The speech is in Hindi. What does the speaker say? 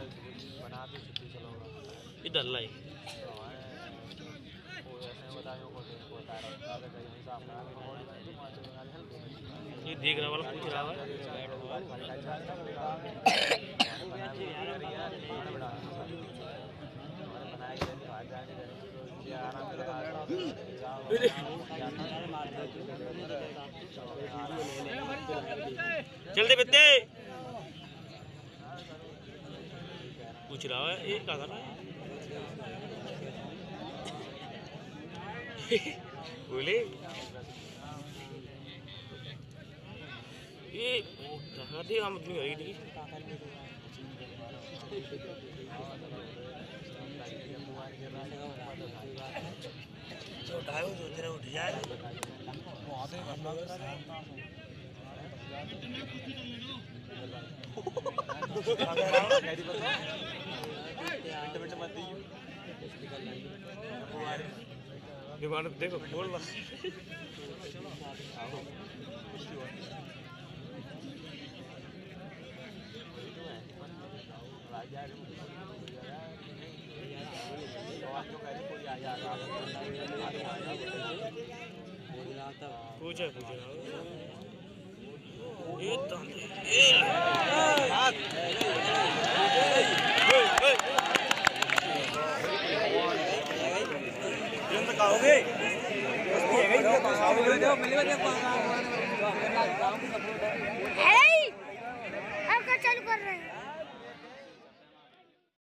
इधर लाई ये देख रहा वाला पूछ रहा है चलते बेटे पूछ रहा है ये क्या कर रहा है बोले ये देखा हम अपनी होगी थी उठाओ जो तेरा उठ जाए डिमांड देखो बोल रहा पूछा ये तो कहोगे आपका चालू कर रहे हैं।